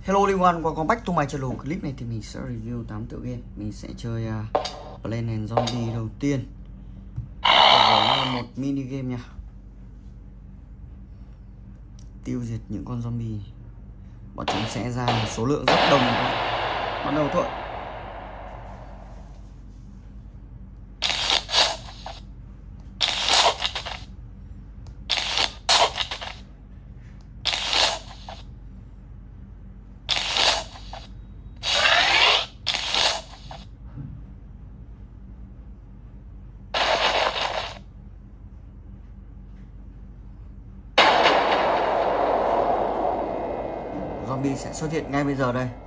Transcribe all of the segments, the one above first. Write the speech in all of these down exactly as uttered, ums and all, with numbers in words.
Hello everyone, welcome back to my channel. Clip này thì mình sẽ review tám tựa game. Mình sẽ chơi uh, Plants and Zombies đầu tiên. Đây là một mini game nha. Tiêu diệt những con zombie. Bọn chúng sẽ ra một số lượng rất đông. Bắt đầu thôi. Zombie sẽ xuất hiện ngay bây giờ đây.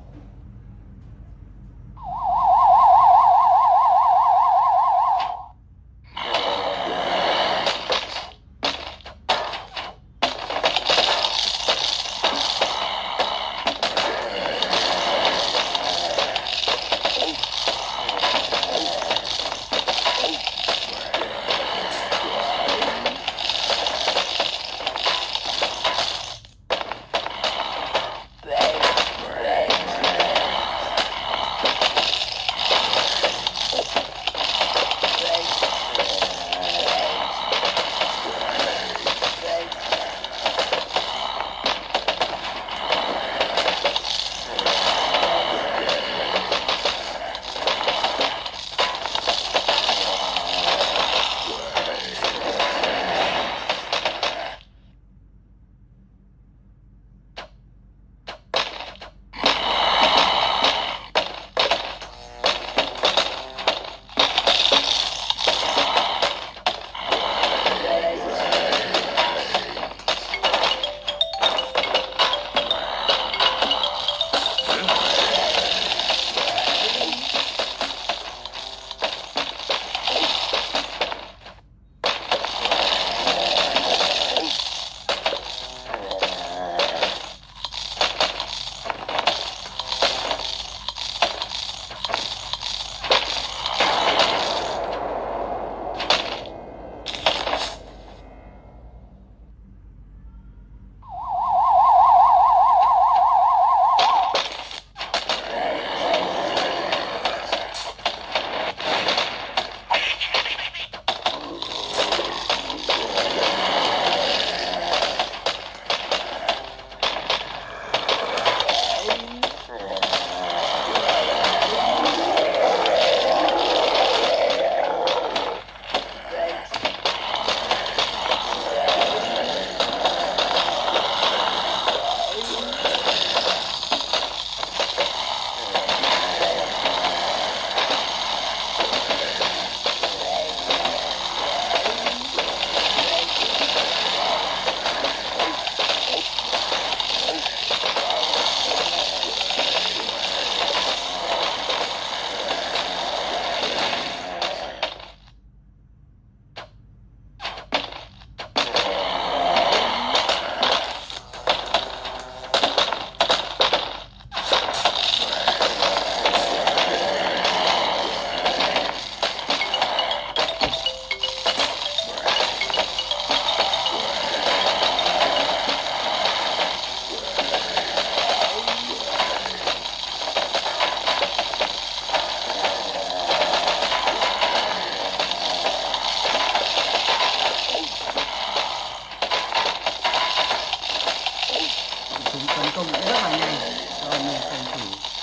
Chúng tấn công cũng rất là nhanh. Rồi mình phòng thủ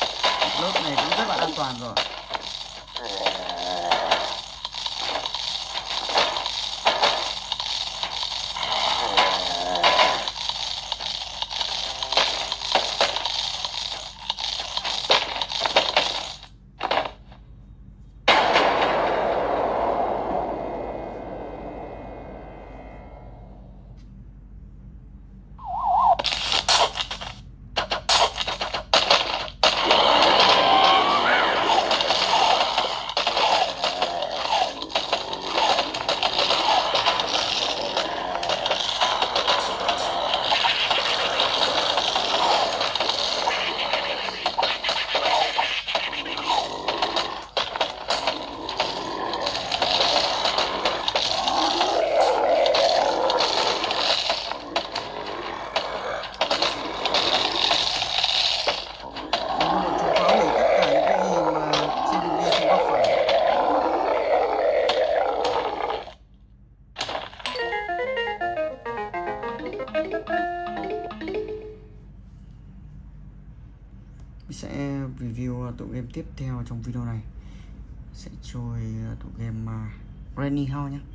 lớp này cũng rất là an toàn rồi. Mình sẽ review tựa game tiếp theo trong video này. Sẽ chơi tựa game uh, Granny House nhé.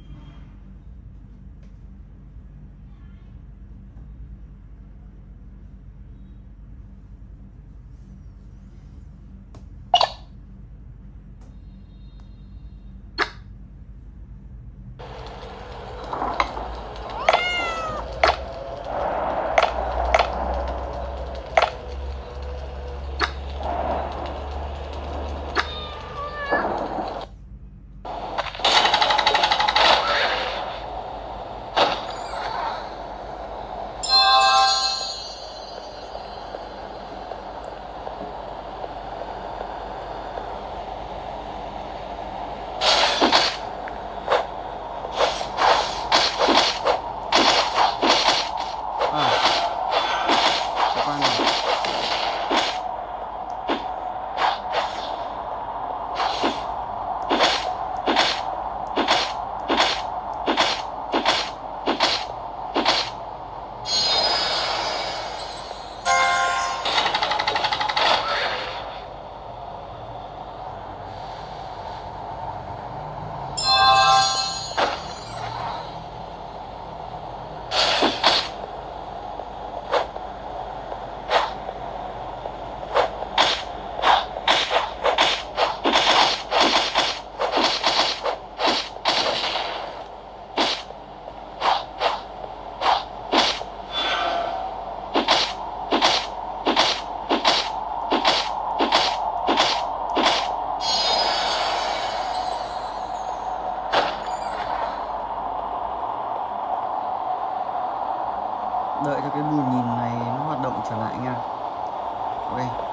Đợi cho cái bùi nhìn này nó hoạt động trở lại nha. Ok.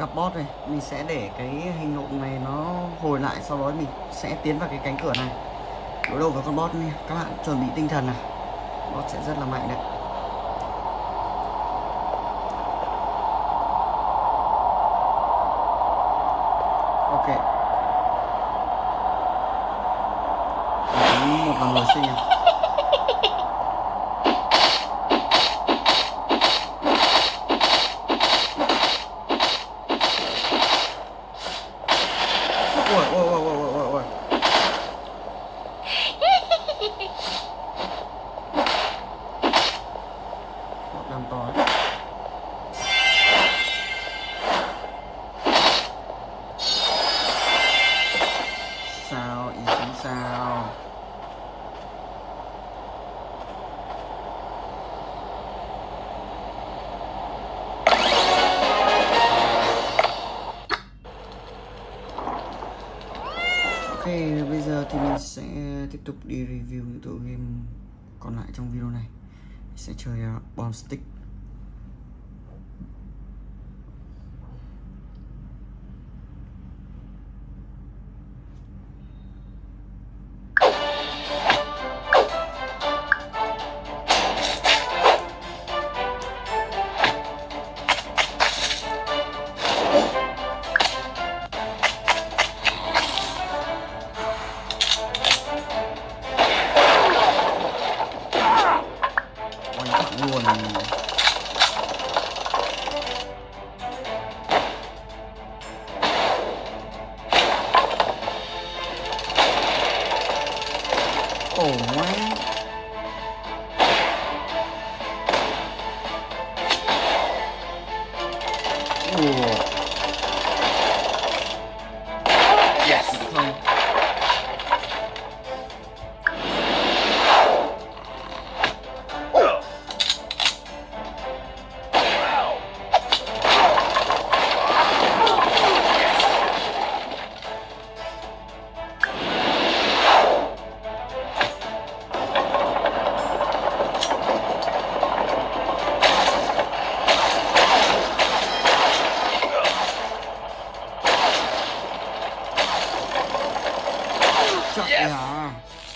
gặp boss này, mình sẽ để cái hình nộm này nó hồi lại, sau đó mình sẽ tiến vào cái cánh cửa này đối đầu với con boss nha. Các bạn chuẩn bị tinh thần này, boss sẽ rất là mạnh đấy. Ok, một lần hồi sinh này. Ôi ôi ôi ôi ôi ôi. Một đám to ấy. Sao ý chính sao? Ok, bây giờ thì mình sẽ tiếp tục đi review những tựa game còn lại trong video này. Mình sẽ chơi uh, Bomb Stick. Luôn ổ quá. Ủa. Yes. Không. Chạy yes. À.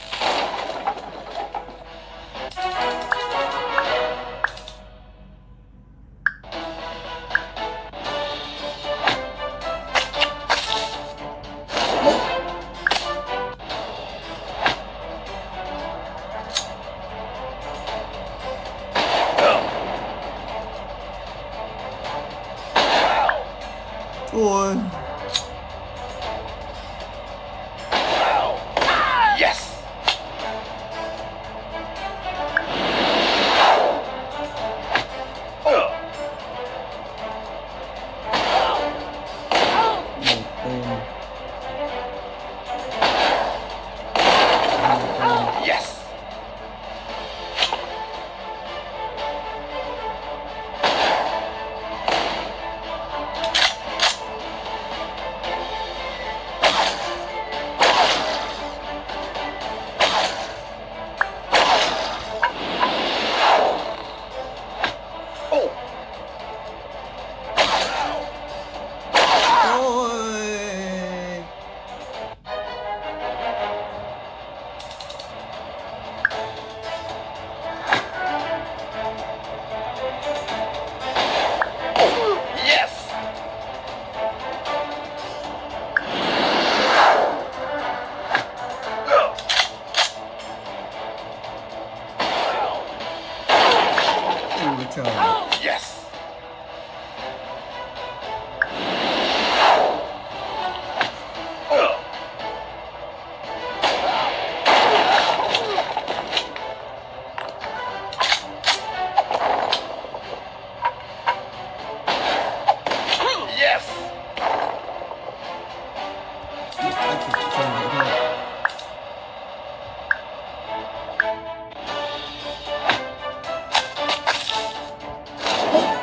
Ôi. Yes. Yes. Yes. Yes.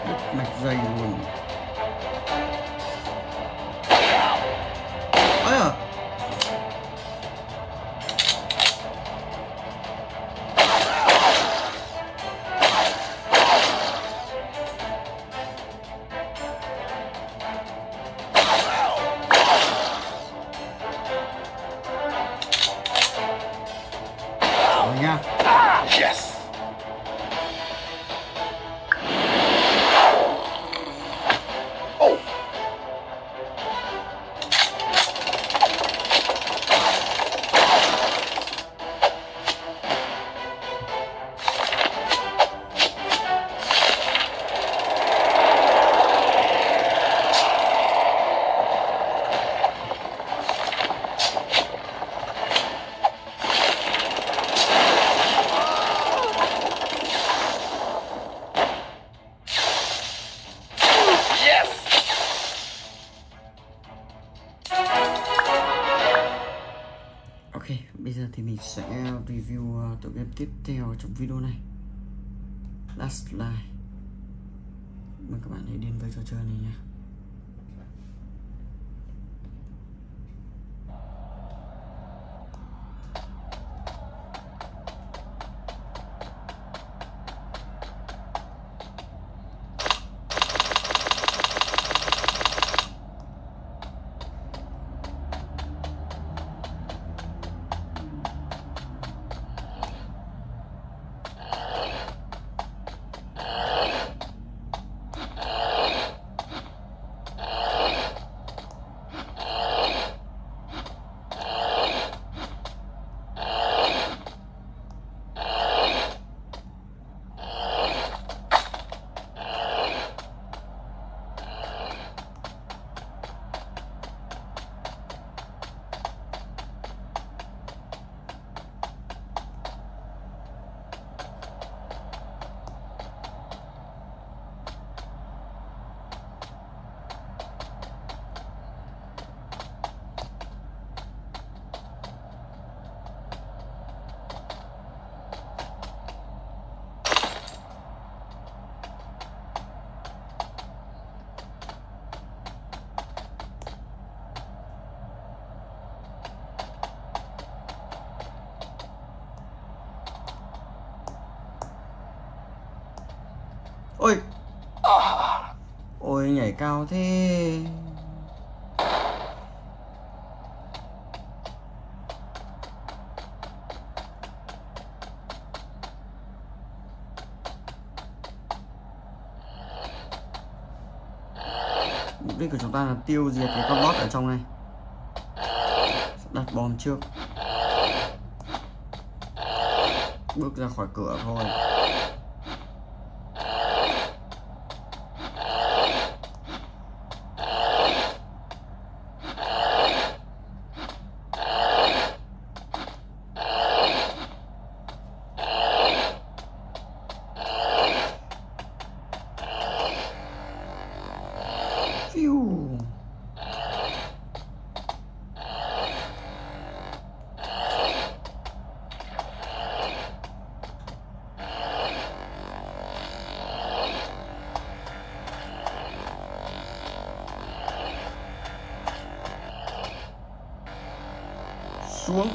Đứt mạch dày luôn. Ấy à. Rồi nha. Yes. Ok, bây giờ thì mình sẽ review uh, tựa game tiếp theo trong video này, Last Light. Mời các bạn hãy đến với trò chơi này nha. Ôi, ôi nhảy cao thế. Mục đích của chúng ta là tiêu diệt cái con boss ở trong này. Đặt bom trước, bước ra khỏi cửa thôi. Phiu. Xuống.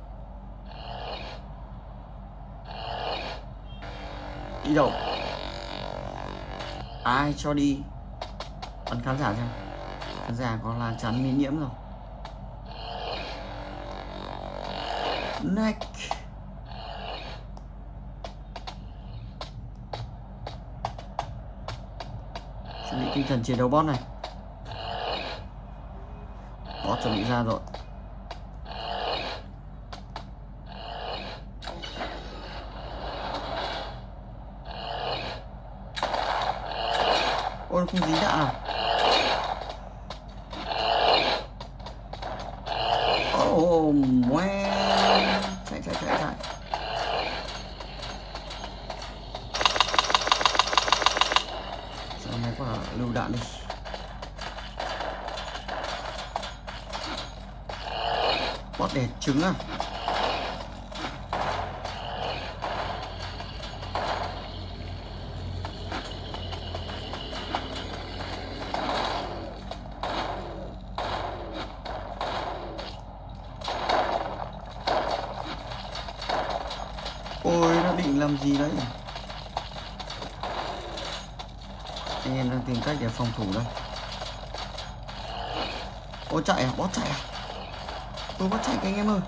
Đi đâu? Ai cho đi? Bắn khán giả xem. Khán giả có là chắn miễn nhiễm rồi. Neck. Chuẩn bị tinh thần chiến đấu boss này. Boss chuẩn bị ra rồi. Ôi không dính đạn à? Oh man. Chạy chạy chạy chạy. Sao này có lưu đạn đi. Boss đẻ trứng à? làm gì đấy? Anh em đang tìm cách để phòng thủ đây. Ô chạy à? Bot chạy à? Tôi bot chạy các anh em ơi.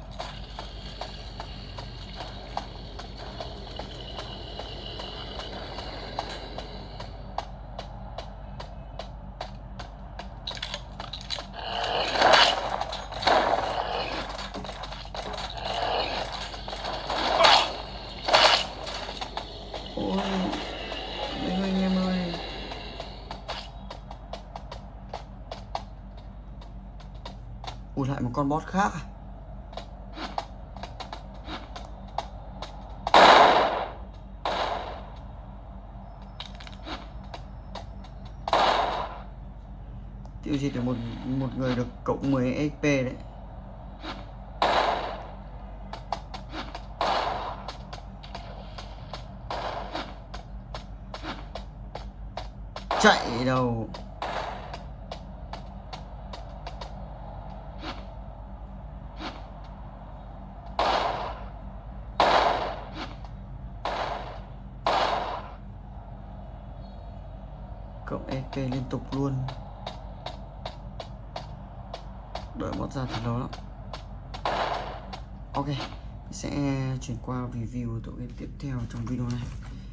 Ủa lại một con bot khác à? Tiêu diệt được một một người được cộng mười ích pê đấy. Chạy đâu? Cộng ích pê liên tục luôn. Đợi bot ra thì lâu lắm. Ok, sẽ chuyển qua review tựa game tiếp theo trong video này.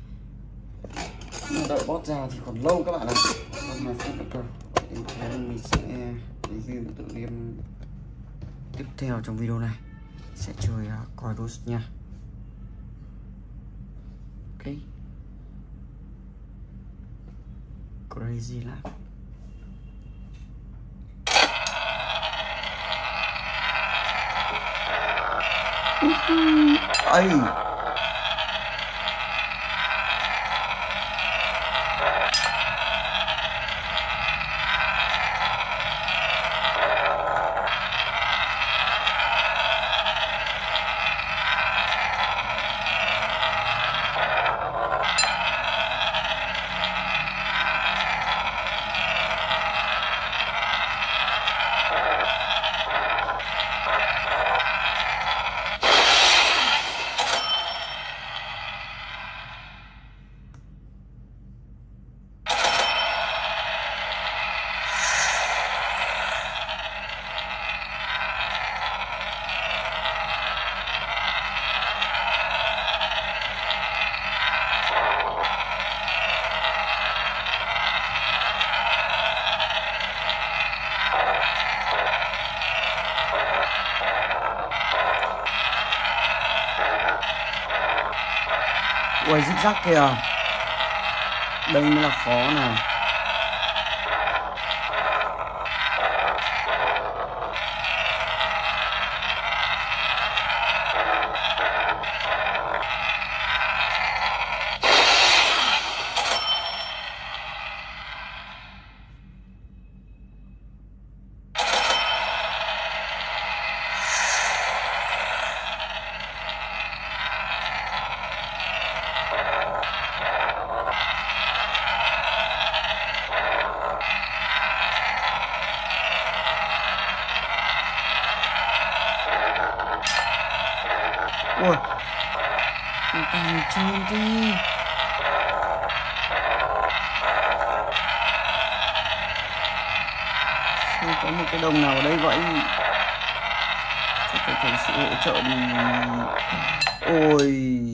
Đợi bot ra thì còn lâu các bạn ạ. Còn hai phút nữa cơ. Mình sẽ review tựa game tiếp theo trong video này. Sẽ chơi uh, Chorus nha. Ok. Crazy lắm. Ây. Ui, zigzag kìa. Đây mới là khó này. Ui, người ta mình chơi đi. Sao có một cái đồng nào ở đây vậy? Chắc phải cần sự hỗ trợ đi. Ôi,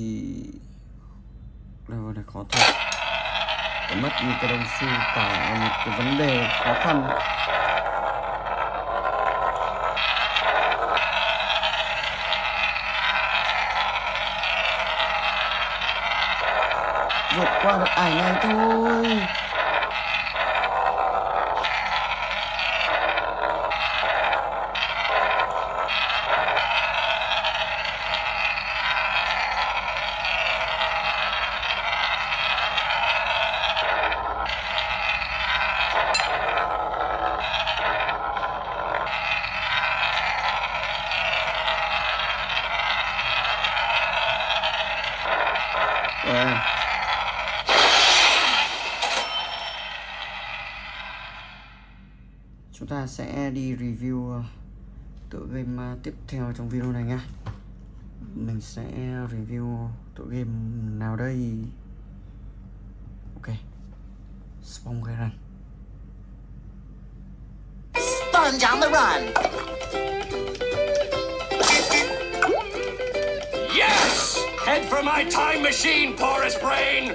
đâu này khó thật. Phải mất một cái đồng xu cả một cái vấn đề khó khăn. Vượt qua được ải này thôi. Rồi. Chúng ta sẽ đi review tựa game tiếp theo trong video này nha. mình sẽ review tựa game nào đây? Ok, Spawn Garden. Sponge on the run. Yes! Head for my time machine, porous brain!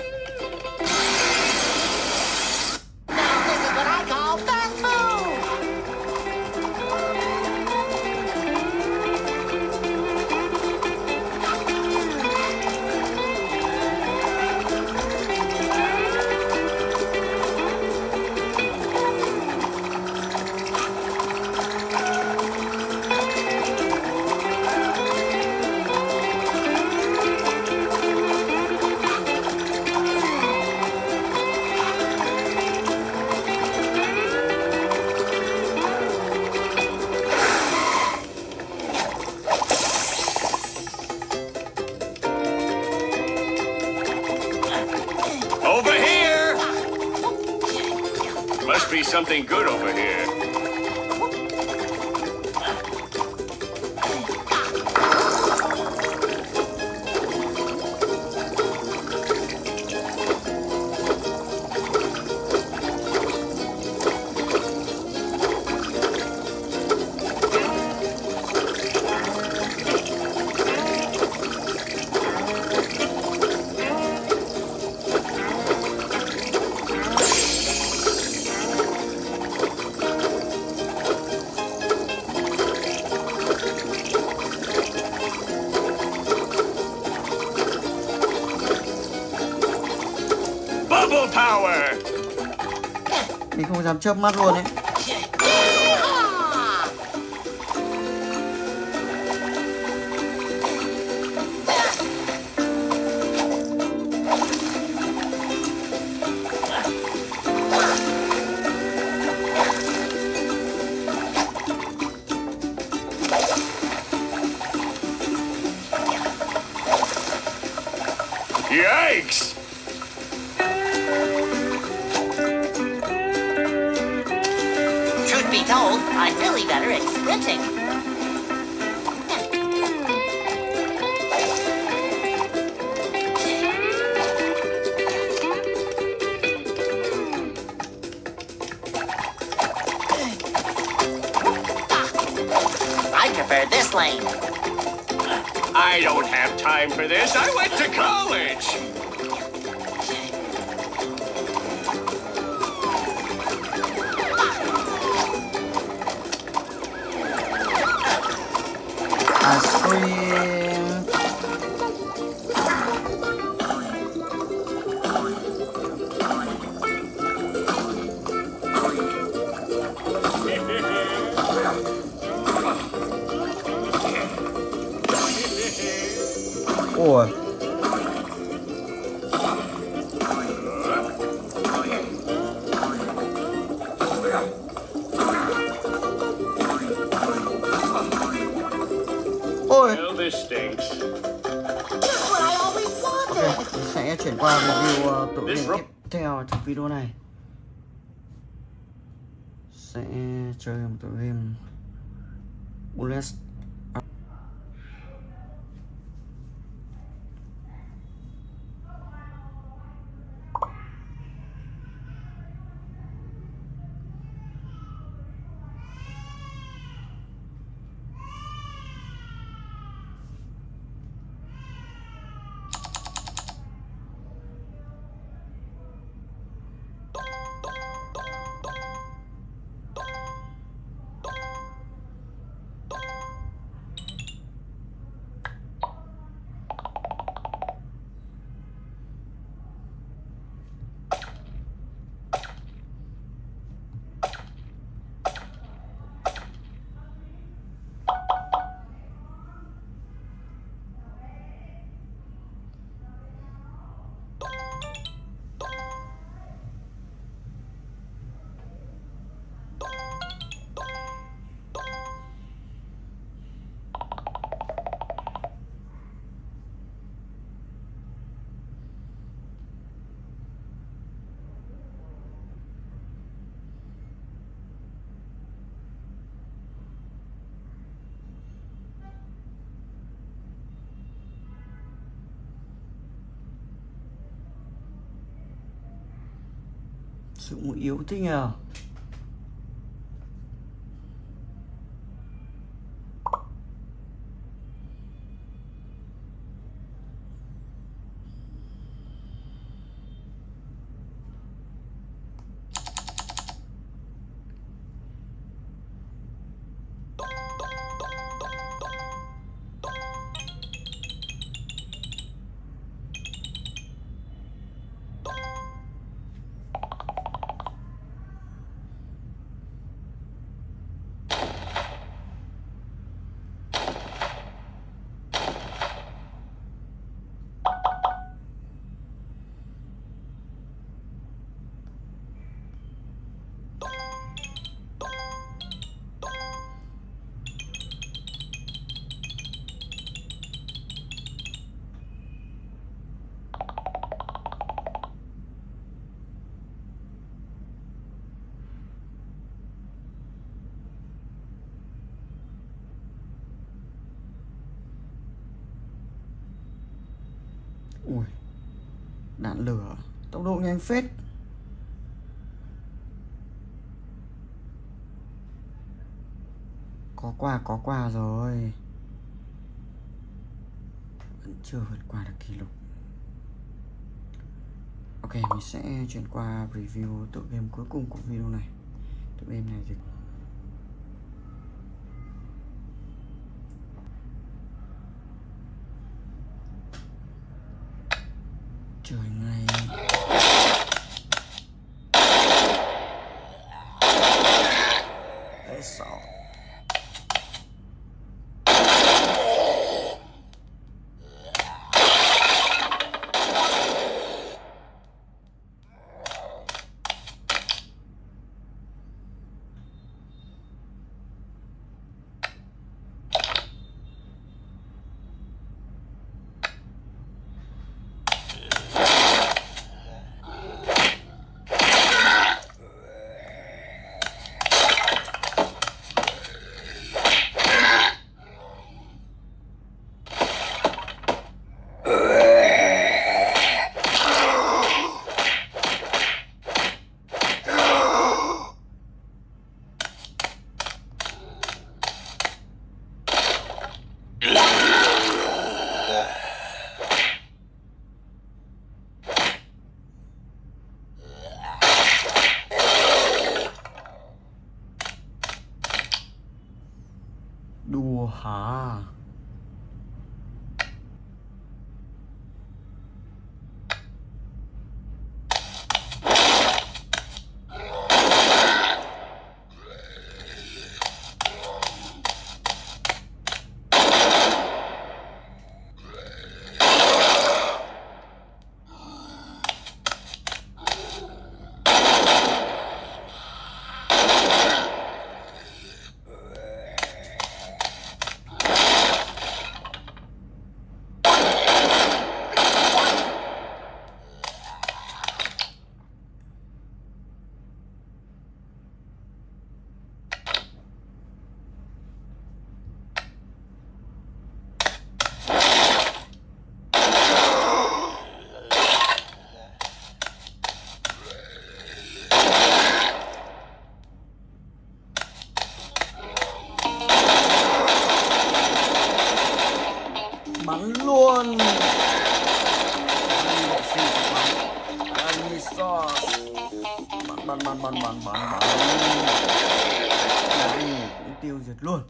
Now this is what I call fast food. Over here! Must be something good over here. Bubble power! Mình không dám chớp mắt luôn ấy. Yikes! Truth be told, I'm really better at sprinting. I prefer this lane. I don't have time for this. I went to college. Ice cream. Ủa. Ôi. Well, this stinks. Just what I always wanted. Ok, mình sẽ chuyển qua review uh, tựa game tiếp theo trong video này. Sẽ chơi một tựa game Bullets. Sự một yếu thế nhờ. Ui, đạn lửa tốc độ nhanh phết. Có quà có quà rồi. Vẫn chưa vượt qua được kỷ lục. Ok, mình sẽ chuyển qua review tựa game cuối cùng của video này. Tựa game này thì trời ngày đấy sợ. Đùa hả? Bắn luôn. Bắn bắn bắn bắn bắn bắn bắn. Đấy, cũng tiêu diệt luôn.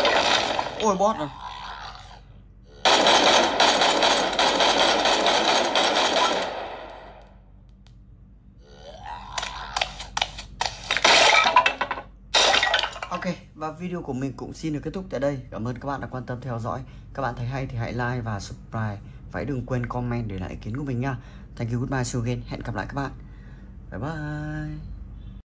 Ôi boss rồi. Và video của mình cũng xin được kết thúc tại đây. Cảm ơn các bạn đã quan tâm theo dõi. Các bạn thấy hay thì hãy like và subscribe. Và đừng quên comment để lại ý kiến của mình nha. Thank you, goodbye, see you again. Hẹn gặp lại các bạn. Bye bye.